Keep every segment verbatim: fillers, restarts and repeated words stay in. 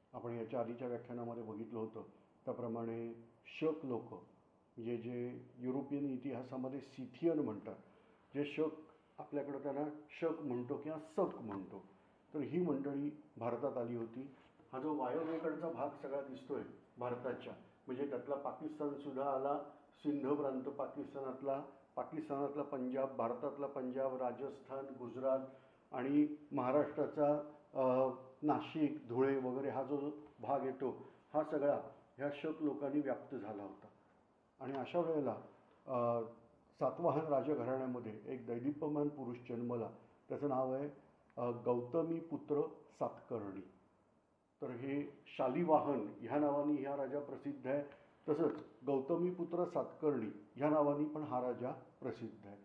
आपण याच्या आधीच्या व्याख्यानामध्ये बघितलं होतं त्याप्रमाणे शक लोक म्हणजे जे युरोपियन इतिहासामध्ये सिथियन म्हणतात, जे शक आपल्याकडं त्यांना शक म्हणतो किंवा सक म्हणतो, तर ही मंडळी भारतात आली होती. हा जो वायव्येकडचा भाग सगळा दिसतोय भारताच्या, म्हणजे त्यातला पाकिस्तानसुद्धा आला, सिंध प्रांत पाकिस्तानातला, पाकिस्तानातला पंजाब, भारतातला पंजाब, राजस्थान, गुजरात आणि महाराष्ट्राचा नाशिक, धुळे वगैरे हा जो भाग येतो, हा सगळा ह्या शक लोकांनी व्याप्त झाला होता. आणि अशा वेळेला सातवाहन राजघराण्यामध्ये एक दैदिप्यमान पुरुष जन्मला. त्याचं नाव आहे गौतमीपुत्र सातकर्णी. तर हे शालिवाहन ह्या नावाने हा राजा प्रसिद्ध आहे. तसंच गौतमीपुत्र सातकर्णी ह्या नावाने पण हा राजा प्रसिद्ध आहे.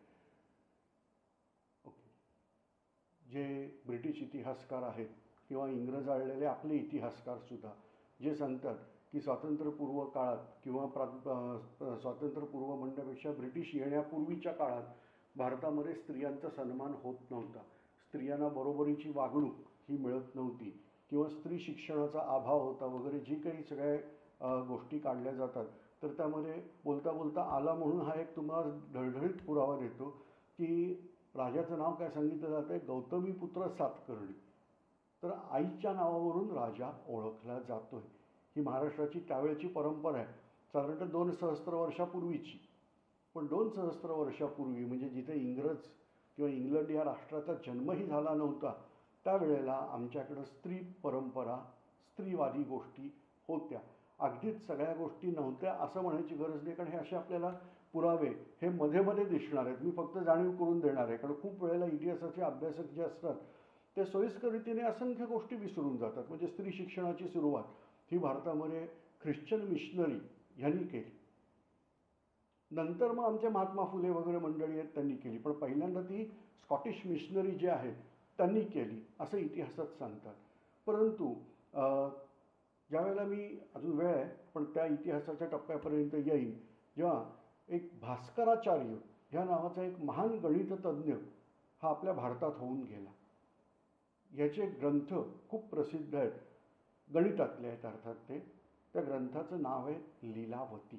ओके. जे ब्रिटिश इतिहासकार आहेत किंवा इंग्रज आलेले आपले इतिहासकारसुद्धा जे सांगतात की स्वातंत्र्यपूर्व काळात किंवा प्रा स्वातंत्र्यपूर्व म्हणण्यापेक्षा ब्रिटिश येण्यापूर्वीच्या काळात भारतामध्ये स्त्रियांचा सन्मान होत नव्हता, स्त्रियांना बरोबरीची वागणूक ही मिळत नव्हती किंवा स्त्री शिक्षणाचा अभाव होता वगैरे जी काही सगळ्या गोष्टी काढल्या जातात. तर त्यामध्ये बोलता बोलता आला म्हणून हा एक तुम्हाला ढळढळीत पुरावा देतो की राजाचं नाव काय सांगितलं जातं आहे, गौतमीपुत्र सातकर्णी. तर आईच्या नावावरून राजा ओळखला जातोय. ही महाराष्ट्राची त्यावेळची परंपरा आहे, साधारणतः दोन सहस्त्र वर्षापूर्वीची. पण दोन सहस्त्र वर्षापूर्वी म्हणजे जिथे इंग्रज किंवा इंग्लंड या राष्ट्राचा जन्मही झाला नव्हता, त्यावेळेला आमच्याकडं स्त्री परंपरा, स्त्रीवादी गोष्टी होत्या. अगदीच सगळ्या गोष्टी नव्हत्या असं म्हणायची गरज नाही, कारण हे असे आपल्याला पुरावे हे मध्ये मध्ये दिसणार आहेत. मी फक्त जाणीव करून देणार आहे, कारण खूप वेळेला इतिहासाचे अभ्यासक जे असतात ते सोयीस्कर रीतीने असंख्य गोष्टी विसरून जातात. म्हणजे स्त्री शिक्षणाची सुरुवात ही भारतामध्ये ख्रिश्चन मिशनरी ह्यांनी केली. नंतर मग आमचे महात्मा फुले वगैरे मंडळी आहेत त्यांनी केली, पण पहिल्यांदा ती स्कॉटिश मिशनरी जे आहेत त्यांनी केली असं इतिहासात सांगतात. परंतु ज्यावेळेला मी अजून वेळ आहे पण त्या इतिहासाच्या टप्प्यापर्यंत येईल जेव्हा एक भास्कराचार्य ह्या नावाचा एक महान गणिततज्ञ हा आपल्या भारतात होऊन गेला. याचे ग्रंथ खूप प्रसिद्ध आहेत, गणितातले आहेत अर्थात ते. त्या ग्रंथाचं नाव आहे लीलावती.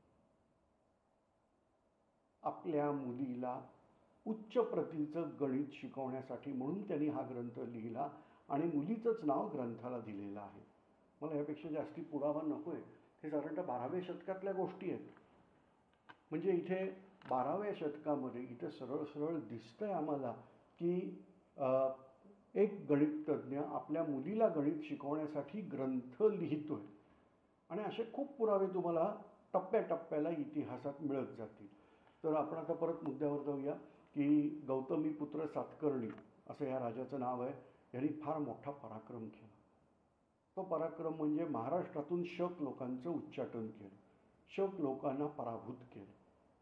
आपल्या मुलीला उच्च प्रतीचं गणित शिकवण्यासाठी म्हणून त्यांनी हा ग्रंथ लिहिला आणि मुलीचंच नाव ग्रंथाला दिलेलं आहे. मला यापेक्षा जास्ती पुरावा नको आहे. हे साधारणतः बाराव्या शतकातल्या गोष्टी आहेत. म्हणजे इथे बाराव्या शतकामध्ये इथे सरळ सरळ दिसतंय आम्हाला की एक गणिततज्ञ आपल्या मुलीला गणित शिकवण्यासाठी ग्रंथ लिहितोय. आणि असे खूप पुरावे तुम्हाला टप्प्याटप्प्याला इतिहासात मिळत जातील. तर आपण आता परत मुद्द्यावर जाऊया की गौतमीपुत्र सातकर्णी असं या राजाचं नाव आहे. यांनी फार मोठा पराक्रम केला. तो पराक्रम म्हणजे महाराष्ट्रातून शक लोकांचं उच्चाटन केलं, शक लोकांना पराभूत केलं.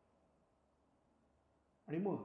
आणि मग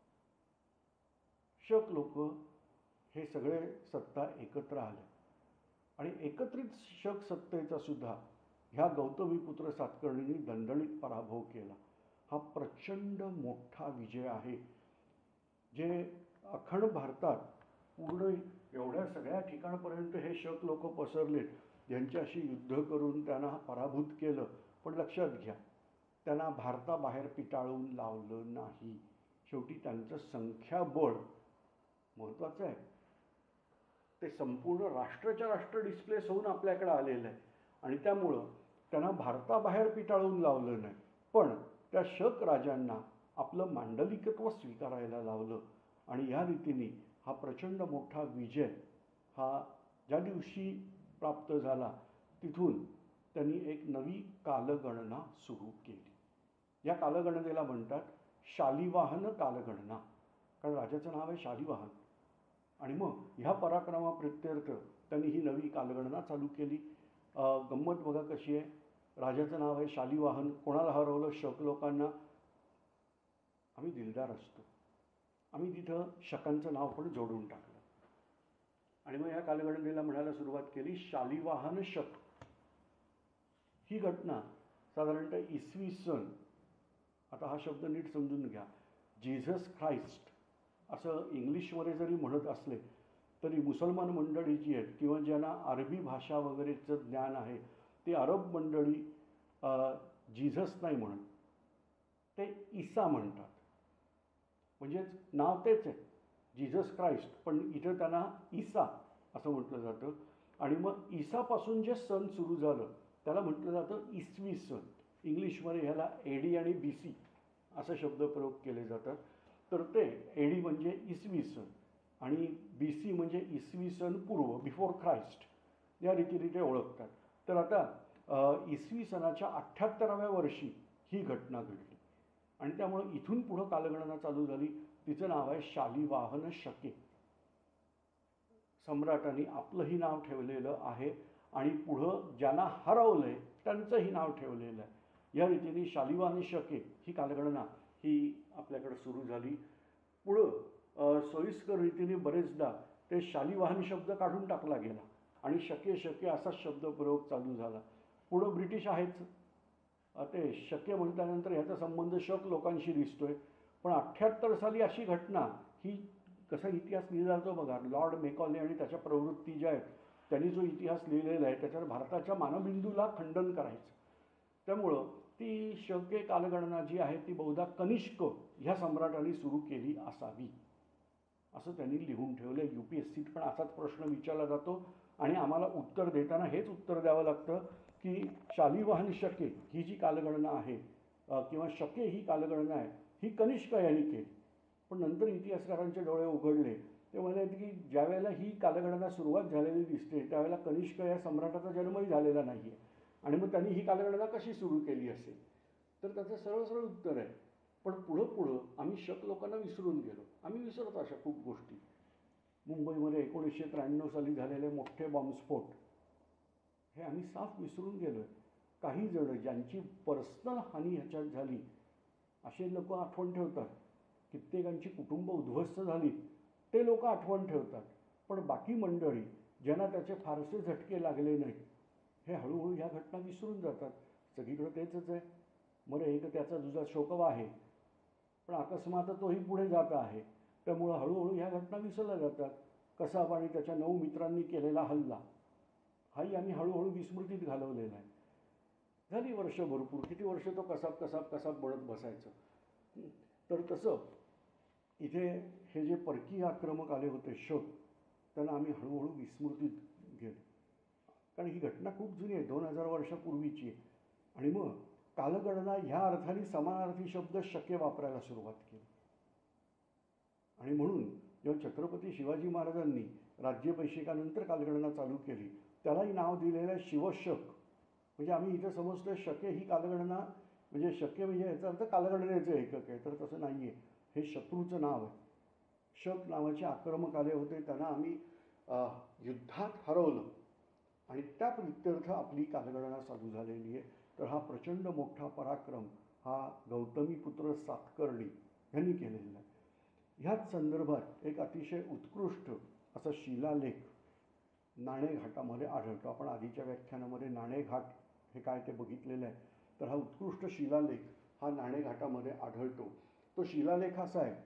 शक लोक हे सगळे सत्ता एकत्र आले आणि एकत्रित शक सत्तेचा सुद्धा ह्या गौतमीपुत्र सातकर्णींनी दणदणीत पराभव केला. हा प्रचंड मोठा विजय आहे. जे अखंड भारतात पूर्ण एवढ्या सगळ्या ठिकाणपर्यंत हे शक लोक पसरलेत, ज्यांच्याशी युद्ध करून त्यांना पराभूत केलं. पण लक्षात घ्या, त्यांना भारताबाहेर पिटाळून लावलं नाही. शेवटी त्यांचं संख्याबळ महत्त्वाचं आहे. ते संपूर्ण राष्ट्राच्या राष्ट्र डिस्प्लेस होऊन आपल्याकडे आलेलं आहे आणि त्यामुळं त्यांना भारताबाहेर पिटाळून लावलं नाही, पण त्या शक राजांना आपलं मांडलिकत्व स्वीकारायला लावलं. आणि या रीतीने हा प्रचंड मोठा विजय हा ज्या दिवशी प्राप्त झाला तिथून त्यांनी एक नवी कालगणना सुरू केली. या कालगणनेला म्हणतात शालिवाहन कालगणना, कारण राजाचं नाव आहे शालिवाहन. आणि मग ह्या पराक्रमाप्रित्यर्थ त्यांनी ही नवी कालगणना चालू केली. गंमत बघा कशी आहे. राजाचं नाव आहे शालिवाहन. कोणाला हरवलं? शक लोकांना. आम्ही दिलदार असतो, आम्ही तिथं शकांचं नाव पण जोडून टाकलं आणि मग या कालगणनेला म्हणायला सुरुवात केली शालिवाहन शक. ही घटना साधारणतः इसवी सन, आता हा शब्द नीट समजून घ्या, जीझस ख्राइस्ट असं इंग्लिशमध्ये जरी म्हणत असले तरी मुसलमान मंडळी जी आहेत किंवा ज्यांना अरबी भाषा वगैरेचं ज्ञान आहे ते अरब मंडळी जीझस नाही म्हणत, ते ईसा म्हणतात. म्हणजेच नाव तेच आहे जीझस क्राइस्ट, पण इथं त्यांना ईसा असं म्हटलं जातं. आणि मग ईसापासून जे सण सुरू झालं त्याला म्हटलं जातं इसवी सन. इंग्लिशमध्ये ह्याला एडी आणि बी सी असे शब्दप्रयोग केले जातात. तर ते एडी म्हणजे इसवी सन आणि बी सी म्हणजे इसवी सन पूर्व, बिफोर ख्राइस्ट, या रीतीने ते ओळखतात. तर आता इसवी सनाच्या अठ्ठ्याहत्तराव्या वर्षी ही घटना घडली आणि त्यामुळं इथून पुढं कालगणना चालू झाली. तिचं नाव आहे शालिवाहन शके. सम्राटांनी आपलंही नाव ठेवलेलं आहे आणि पुढं ज्यांना हरवलंय त्यांचंही नाव ठेवलेलं आहे. या रीतीने शालिवाहन शके ही कालगणना ही आपल्याकडे सुरू झाली. पुढं सोयीस्कर रीतीने बरेचदा ते शालिवाहन शब्द काढून टाकला गेला आणि शके शके असा शब्दप्रयोग चालू झाला. पुढं ब्रिटिश आहेच, ते शके म्हटल्यानंतर ह्याचा संबंध शक लोकांशी दिसतोय. पण अठ्ठ्याहत्तर साली अशी घटना, ही कसा इतिहास लिहिला जातो बघा, लॉर्ड मेकॉले आणि त्याच्या प्रवृत्ती ज्या आहेत त्यांनी जो इतिहास लिहिलेला आहे त्याच्यावर भारताच्या मानबिंदूला खंडन करायचं. त्यामुळं ती शके कालगणना जी आहे ती बहुधा कनिष्क ह्या सम्राटांनी सुरू केली असावी असं त्यांनी लिहून ठेवलं. यू पी एस सीत पण असाच प्रश्न विचारला जातो आणि आम्हाला उत्तर देताना हेच उत्तर द्यावं लागतं की शालिवाहन शके ही जी कालगणना आहे किंवा शके ही कालगणना आहे ही कनिष्क यांनी केली. पण नंतर इतिहासकारांचे डोळे उघडले, ते म्हणाले की ज्या वेळेला ही कालगणना सुरुवात झालेली दिसते त्यावेळेला कनिष्क या सम्राटाचा जन्मही झालेला नाही आहे आणि मग त्यांनी ही कालगणना कशी सुरू केली असेल. तर त्याचं सरळ सरळ उत्तर आहे, पण पुढं पुढं आम्ही शक लोकांना विसरून गेलो. आम्ही विसरतो अशा खूप गोष्टी. मुंबईमध्ये एकोणीसशे त्र्याण्णव साली झालेले मोठे बॉम्बस्फोट हे आम्ही साफ विसरून गेलो आहे. काही जण ज्यांची पर्सनल हानी ह्याच्यात झाली असे लोक आठवण ठेवतात. कित्येकांची कुटुंब उद्ध्वस्त झाली ते लोक आठवण ठेवतात. पण बाकी मंडळी ज्यांना त्याचे फारसे झटके लागले नाहीत हे हळूहळू ह्या घटना विसरून जातात. सगळीकडे तेच आहे. मग एक त्याचा दुजा शोकवा आहे, पण अकस्मात तोही पुढे जात आहे. त्यामुळं हळूहळू ह्या घटना विसरल्या जातात. कसाब आणि त्याच्या नऊ मित्रांनी केलेला हल्ला हाही आम्ही हळूहळू विस्मृतीत घालवलेला आहे. झाली वर्ष भरपूर, किती वर्ष तो कसाब कसाब कसाब बनत बसायचं. तर तसं इथे हे जे परकीय आक्रमक आले होते शक, त्यांना आम्ही हळूहळू विस्मृतीत गेलो. कारण ही घटना खूप जुनी आहे, दोन हजार वर्षापूर्वीची आहे. आणि मग कालगणना ह्या अर्थाने समानार्थी शब्द शके वापरायला सुरुवात केली. आणि म्हणून जेव्हा छत्रपती शिवाजी महाराजांनी राज्याभिषेकानंतर कालगणना चालू केली त्यालाही नाव दिलेलं आहे शिवशक. म्हणजे आम्ही इथे समजतोय शके ही कालगणना म्हणजे शके म्हणजे याचा अर्थ कालगणनेचं एकक आहे, तर तसं नाही आहे. हे शत्रूचं नाव आहे. शक नावाचे आक्रमक आले होते, त्यांना आम्ही युद्धात हरवलं आणि त्या प्रित्यर्थ आपली कालगणना चालू झालेली आहे. तर हा प्रचंड मोठा पराक्रम हा गौतमीपुत्र सातकर्णी यांनी केलेला आहे. ह्याच संदर्भात एक अतिशय उत्कृष्ट असा शिलालेख नाणेघाटामध्ये आढळतो. आपण आधीच्या व्याख्यानामध्ये नाणेघाट हे काय ते बघितलेलं आहे. तर हा उत्कृष्ट शिलालेख हा नाणेघाटामध्ये आढळतो. तो शिलालेख असा आहे,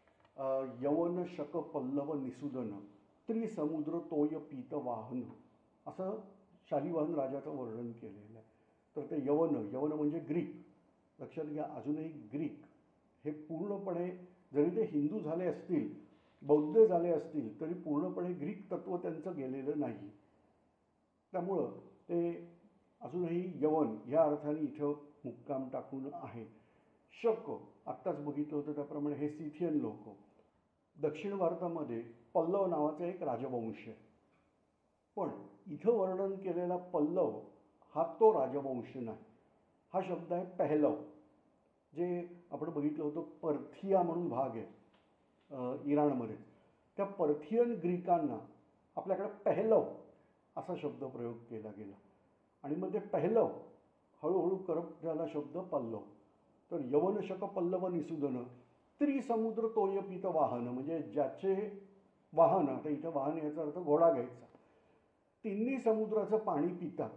यवन शक पल्लव निसूदन त्रिसमुद्र तोय पीत वाहन, असं शालिवाहन राजाचं वर्णन केलेलं आहे. तर ते यवन, यवन म्हणजे ग्रीक, लक्षात घ्या. अजूनही ग्रीक हे पूर्णपणे, जरी ते हिंदू झाले असतील, बौद्ध झाले असतील, तरी पूर्णपणे ग्रीक तत्त्व त्यांचं गेलेलं नाही. त्यामुळं ते अजूनही यवन ह्या अर्थाने इथं मुक्काम टाकून आहे. शक आत्ताच बघितलं होतं त्याप्रमाणे हे सिथियन लोक. दक्षिण भारतामध्ये पल्लव नावाचा एक राजवंश आहे, पण इथं वर्णन केलेला पल्लव हा तो राजवंश नाही. हा शब्द आहे पहलव, जे आपण बघितलं होतं पर्थिया म्हणून भाग आहे इराणमध्ये. त्या पर्थियन ग्रीकांना आपल्याकडे पहलव असा शब्द प्रयोग केला गेला आणि मग ते पहलव हळूहळू करप्ट झाला शब्द पल्लव. तर यवन शक पल्लव निसूदन त्रिसमुद्र तोय पीत वाहन, म्हणजे ज्याचे वाहन, आता इथं वाहन याचा अर्थ घोडा घ्यायचा, तिन्ही समुद्राचं पाणी पितात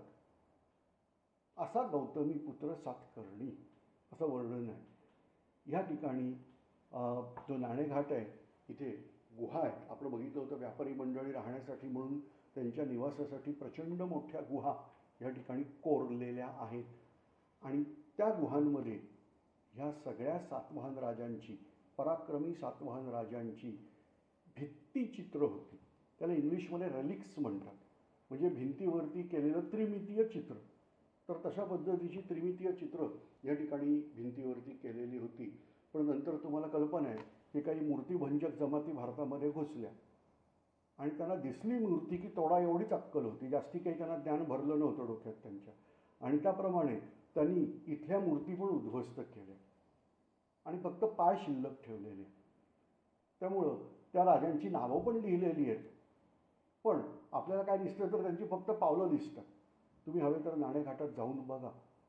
असा गौतमीपुत्र सातकर्णी असं वर्णन आहे. ह्या ठिकाणी जो नाणेघाट आहे इथे गुहा आहेत. आपण बघितलं होतं व्यापारी मंडळी राहण्यासाठी म्हणून त्यांच्या निवासासाठी प्रचंड मोठ्या गुहा या ठिकाणी कोरलेल्या आहेत. आणि त्या गुहांमध्ये ह्या सगळ्या सातवाहन राजांची, पराक्रमी सातवाहन राजांची भित्तिचित्र होती. त्याला इंग्लिशमध्ये रेलिक्स म्हणतात, म्हणजे भिंतीवरती केलेलं त्रिमितीय चित्र. तर तशा पद्धतीची त्रिमितीय चित्र या ठिकाणी भिंतीवरती केलेली होती. पण नंतर तुम्हाला कल्पना आहे की काही मूर्तिभंजक जमाती भारतामध्ये घुसल्या आणि त्यांना दिसली मूर्ती की तोडा एवढीच अक्कल होती, जास्ती काही त्यांना ज्ञान भरलं नव्हतं डोक्यात त्यांच्या. आणि त्याप्रमाणे त्यांनी इथल्या मूर्ती पण उद्ध्वस्त केल्या आणि फक्त पाय शिल्लक ठेवलेले. त्यामुळं त्या राजांची नावं पण लिहिलेली आहेत, पण आपल्याला काय दिसतं तर त्यांची फक्त पावलं दिसतात. तुम्ही हवे तर नाणेघाटात जाऊन बघा.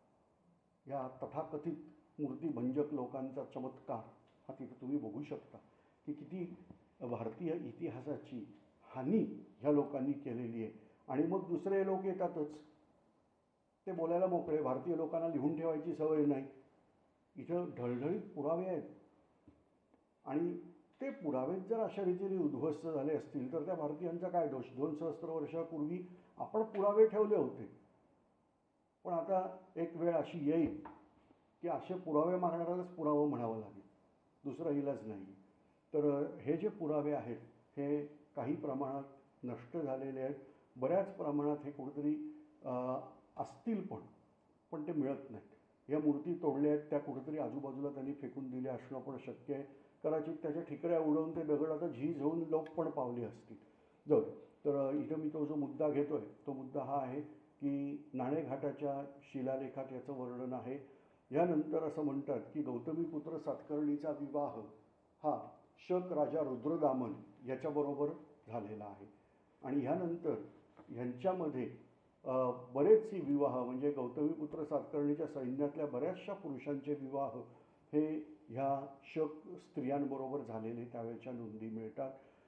या तथाकथित मूर्तिभंजक लोकांचा चमत्कार हा तिथं तुम्ही बघू शकता की किती भारतीय इतिहासाची हानी ह्या लोकांनी केलेली आहे. आणि मग दुसरे लोक येतातच, ते बोलायला मोकळे. भारतीय लोकांना लिहून ठेवायची सवय नाही. इथं ढळढळीत पुरावे आहेत आणि ते पुरावे जर अशा रीतीने उद्ध्वस्त झाले असतील तर त्या भारतीयांचा काय दोष? दोन सहस्त्र वर्षापूर्वी आपण पुरावे ठेवले होते, पण आता एक वेळ अशी येईल की असे पुरावे मागणाऱ्यालाच पुरावा म्हणावं लागेल, दुसरा इलाज नाही. तर हे जे पुरावे आहेत हे काही प्रमाणात नष्ट झालेले आहेत, बऱ्याच प्रमाणात हे कुठेतरी असतील पण पण ते मिळत नाहीत. या मूर्ती तोडल्या आहेत त्या कुठेतरी आजूबाजूला त्यांनी फेकून दिल्या असणं पण शक्य आहे. कदाचित त्याच्या ठिकऱ्या उडवून ते दगड आता झीज होऊन लोक पण पावले असतील. जाऊ. तर इथं मी तो जो मुद्दा घेतो आहे तो मुद्दा हा आहे की नाणेघाटाच्या शिलालेखात याचं वर्णन आहे. यानंतर असं म्हणतात की गौतमीपुत्र सातकर्णीचा विवाह हा शक राजा रुद्रदामन याच्याबरोबर झालेला आहे. आणि ह्यानंतर ह्यांच्यामध्ये बरेचसे विवाह, म्हणजे गौतमीपुत्र सातकर्णीच्या सैन्यातल्या बऱ्याचशा पुरुषांचे विवाह हे ह्या शक स्त्रियांबरोबर झालेले त्यावेळच्या नोंदी मिळतात.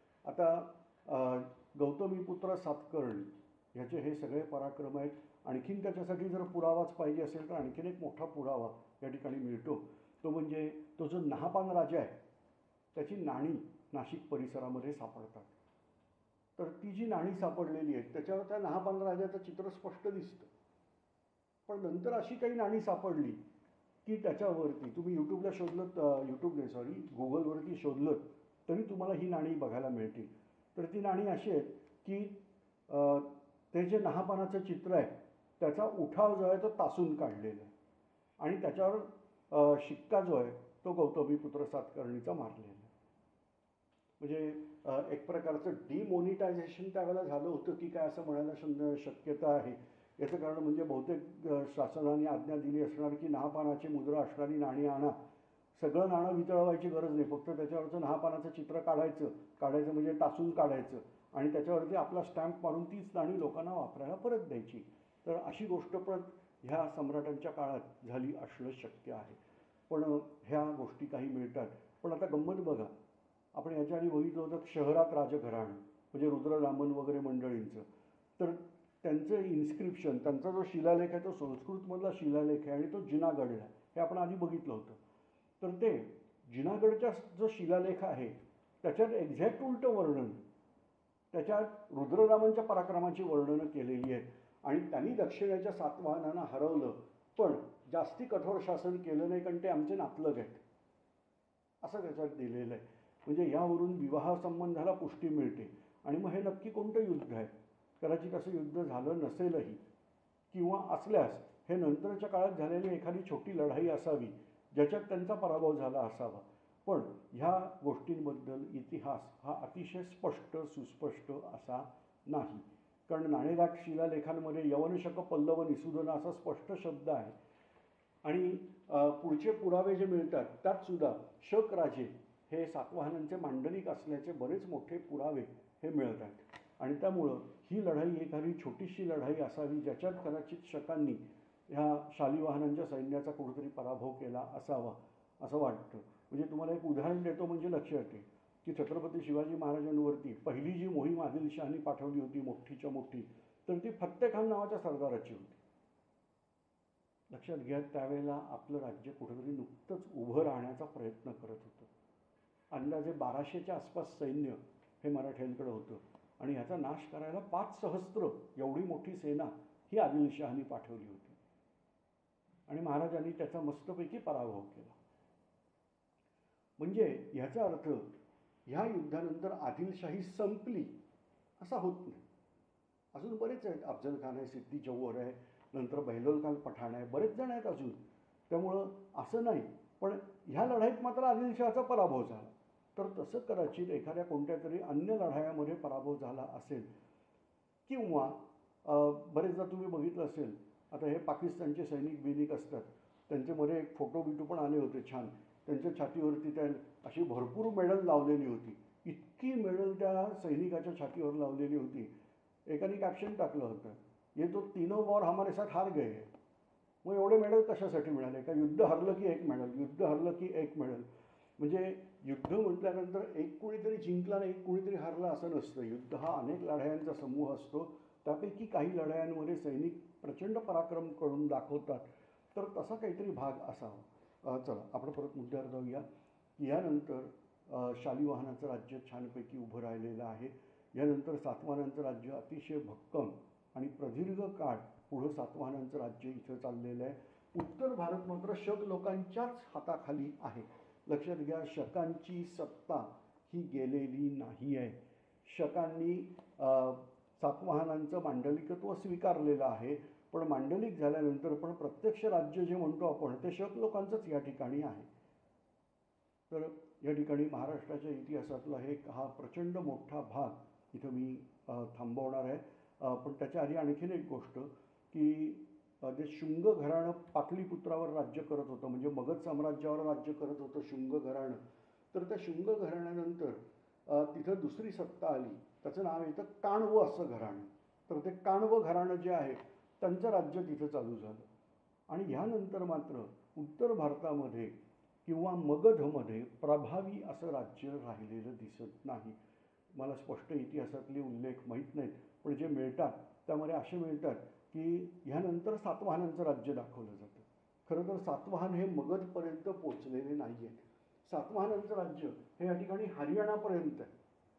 आता गौतमीपुत्र सातकर्णी ह्याचे हे सगळे पराक्रम आहेत. आणखीन त्याच्यासाठी जर पुरावाच पाहिजे असेल तर आणखीन एक मोठा पुरावा या ठिकाणी मिळतो. तो म्हणजे तो जो नहापान राजा आहे त्याची नाणी नाशिक परिसरामध्ये सापडतात. तर ती जी नाणी सापडलेली आहेत त्याच्यावर त्या नहापान राजाचं चित्र स्पष्ट दिसतं. पण नंतर अशी काही नाणी सापडली की त्याच्यावरती तुम्ही यूट्यूबला शोधलं, यूट्यूब नाही सॉरी गुगलवरती शोधलं तरी तुम्हाला ही नाणी बघायला मिळतील. तर ती नाणी अशी आहेत की ते जे नहापानाचं चित्र आहे त्याचा उठाव जो आहे तो तासून काढलेला आहे आणि त्याच्यावर शिक्का जो आहे तो गौतमीपुत्र सातकर्णीचा मारलेला आहे. म्हणजे एक प्रकारचं डिमोनिटायझेशन त्यावेळेला झालं होतं की काय असं म्हणायला शक्यता आहे. याचं कारण म्हणजे बहुतेक शासनाने आज्ञा दिली असणार की नहापानाची मुद्रा असणारी नाणी आणा. सगळं नाणं वितळवायची गरज नाही, फक्त त्याच्यावरचं नहापानाचं चित्र काढायचं काढायचं म्हणजे टाचून काढायचं आणि त्याच्यावरती आपला स्टॅम्प मारून तीच नाणी लोकांना वापरायला परत द्यायची. तर अशी गोष्ट पण ह्या सम्राटांच्या काळात झाली असणं शक्य आहे. पण ह्या गोष्टी काही मिळतात. पण आता गंमत बघा, आपण याच्या आधी बघितलं होतं शहरात राजघराणं म्हणजे रुद्रदामन वगैरे मंडळींचं. तर त्यांचं इन्स्क्रिप्शन, त्यांचा जो शिलालेख आहे तो संस्कृतमधला शिलालेख आहे आणि तो जुनागडला आहे, हे आपण आधी बघितलं होतं. तर ते जुनागडचा जो शिलालेख आहे त्याच्यात एक्झॅक्ट उलटं वर्णन, त्याच्यात रुद्रदामनच्या पराक्रमाची वर्णनं केलेली आहेत आणि त्यांनी दक्षिणेच्या सातवाहनांना हरवलं पण जास्ती कठोर शासन केलं नाही कारण ते आमचे नातलग आहेत असं त्याच्यात दिलेलं आहे. म्हणजे यावरून विवाह संबंधाला पुष्टी मिळते. आणि मग हे नक्की कोणतं युद्ध आहे? कदाचित असं युद्ध झालं नसेलही किंवा असल्यास हे नंतरच्या काळात झालेली एखादी छोटी लढाई असावी ज्याच्यात त्यांचा पराभव झाला असावा. पण ह्या गोष्टींबद्दल इतिहास हा अतिशय स्पष्ट सुस्पष्ट असा नाही. कारण नाणेघाट शिलालेखांमध्ये यवनशक पल्लव निसूदन असा स्पष्ट शब्द आहे आणि पुढचे पुरावे जे मिळतात त्यात सुद्धा शक राजे हे सातवाहनांचे मांडलिक असल्याचे बरेच मोठे पुरावे हे मिळतात. आणि त्यामुळं ही लढाई एखादी छोटीशी लढाई असावी ज्याच्यात कदाचित शकांनी ह्या शालिवाहनांच्या सैन्याचा कुठेतरी पराभव केला असावा असं वाटतं. म्हणजे तुम्हाला एक उदाहरण देतो म्हणजे लक्षात येईल की छत्रपती शिवाजी महाराजांवरती पहिली जी मोहीम आदिलशहानी पाठवली होती मोठीच्या मोठी, तर ती फत्तेखान नावाच्या सरदाराची होती. लक्षात घ्या, त्यावेळेला आपलं राज्य कुठेतरी नुकतंच उभं राहण्याचा प्रयत्न करत होतं. अंदाजे बाराशेच्या आसपास सैन्य हे मराठ्यांकडे होतं आणि ह्याचा नाश करायला पाच सहस्त्र एवढी मोठी सेना ही आदिलशहानी पाठवली होती आणि महाराजांनी त्याचा मस्तपैकी पराभव केला. म्हणजे ह्याचा अर्थ ह्या युद्धानंतर आदिलशाही संपली असा होत नाही. अजून बरेच आहेत. अफजल खान आहे, सिद्दी जौहर आहे, नंतर बहलोल खान पठाण आहे, बरेच जण आहेत अजून. त्यामुळं असं नाही, पण ह्या लढाईत मात्र आदिलशहाचा पराभव झाला. तर तसं कदाचित एखाद्या कोणत्या तरी अन्य लढायामध्ये पराभव झाला असेल किंवा बरेचदा तुम्ही बघितलं असेल, आता हे पाकिस्तानचे सैनिक बिनिक असतात, त्यांच्यामध्ये एक फोटो बिटो पण आले होते छान. त्यांच्या छातीवरती त्या अशी भरपूर मेडल लावलेली होती. इतकी मेडल त्या सैनिकाच्या छातीवर लावलेली होती. एकाने कॅप्शन टाकलं होतं, ये तो तीनों वॉर हमारे साथ हार गए. मग एवढे मेडल कशासाठी मिळाले? का युद्ध हरलं की एक मेडल, युद्ध हरलं की एक मेडल. म्हणजे युद्ध म्हटल्यानंतर एक कोणीतरी जिंकला आणि एक कोणीतरी हारला असं नसतं. युद्ध हा अनेक लढायांचा समूह असतो. त्यापैकी काही लढायांमध्ये सैनिक प्रचंड पराक्रम करून दाखवतात. तर तसा काहीतरी भाग असावा. चला आपण परत मुद्द्यावर जाऊया. यानंतर शालिवाहनाचं राज्य छानपैकी उभं राहिलेलं आहे. यानंतर सातवाहनांचं राज्य अतिशय भक्कम आणि प्रदीर्घ काळ पुढं सातवाहनांचं राज्य इथं चाललेलं आहे. उत्तर भारत मात्र शक लोकांच्याच हाताखाली आहे. लक्षात घ्या, शकांची सत्ता ही गेलेली नाही आहे. शकांनी सातवाहनांचं मांडलिकत्व स्वीकारलेलं आहे, पण मांडलिक झाल्यानंतर पण प्रत्यक्ष राज्य जे म्हणतो आपण ते शक लोकांचंच या ठिकाणी आहे. तर या ठिकाणी महाराष्ट्राच्या इतिहासातला एक हा प्रचंड मोठा भाग इथं मी थांबवणार आहे. पण त्याच्या आधी आणखीन एक गोष्ट की जे शुंग घराणं पाटलीपुत्रावर राज्य करत होतं, म्हणजे मगध साम्राज्यावर राज्य करत होतं शुंग घराणं. तर त्या शुंग घराण्यानंतर तिथं दुसरी सत्ता आली, त्याचं नाव येतं काणव असं घराणं. तर ते काणव घराणं जे आहे त्यांचं राज्य तिथं चालू झालं. आणि ह्यानंतर मात्र उत्तर भारतामध्ये किंवा मगधमध्ये प्रभावी असं राज्य राहिलेलं दिसत नाही. मला स्पष्ट इतिहासातले उल्लेख माहीत नाहीत, पण जे मिळतात त्यामध्ये असे मिळतात की ह्यानंतर सातवाहनांचं राज्य दाखवलं जातं. खरं तर सातवाहन हे मगधपर्यंत पोचलेले नाही आहेत. सातवाहनांचं राज्य हे या ठिकाणी हरियाणापर्यंत आहे.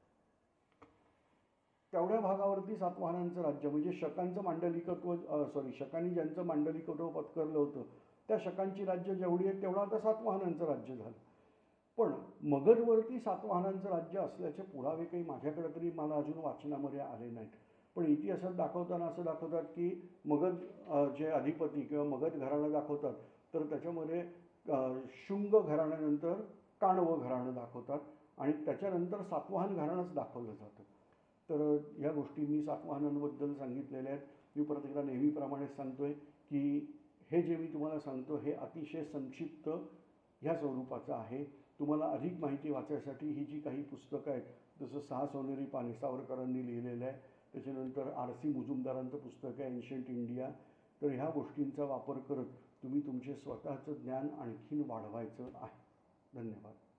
तेवढ्या भागावरती सातवाहनांचं राज्य, म्हणजे शकांचं मांडलिकत्व सॉरी शकांनी ज्यांचं मांडलिकत्व पत्करलं होतं त्या शकांची राज्य जेवढी आहेत तेवढं आता सातवाहनांचं राज्य झालं. पण मगधवरती सातवाहनांचं राज्य असल्याचे पुरावे काही माझ्याकडे तरी मला अजून वाचनामध्ये आले नाहीत. पण इतिहासात दाखवताना असं दाखवतात की मगध जे अधिपती किंवा मगध घराणं दाखवतात तर त्याच्यामध्ये शुंग घराण्यानंतर काणव घराणं दाखवतात आणि त्याच्यानंतर सातवाहन घराणंच दाखवलं जातं. तर या गोष्टी मी सातवाहनांबद्दल सांगितलेल्या आहेत. मी परत एकदा नेहमीप्रमाणेच सांगतोय की हे जे मी तुम्हाला सांगतो हे अतिशय संक्षिप्त ह्या स्वरूपाचं आहे. तुम्हाला अधिक माहिती वाचायसाठी ही जी काही पुस्तकं आहेत, जसं सहा सोनेरी पाने सावरकरांनी लिहिलेलं आहे, त्याच्यानंतर आर सी मुजुमदारांचं पुस्तक आहे एन्शंट इंडिया. तर ह्या गोष्टींचा वापर करत तुम्ही तुमचे स्वतःचं ज्ञान आणखीन वाढवायचं आहे. धन्यवाद.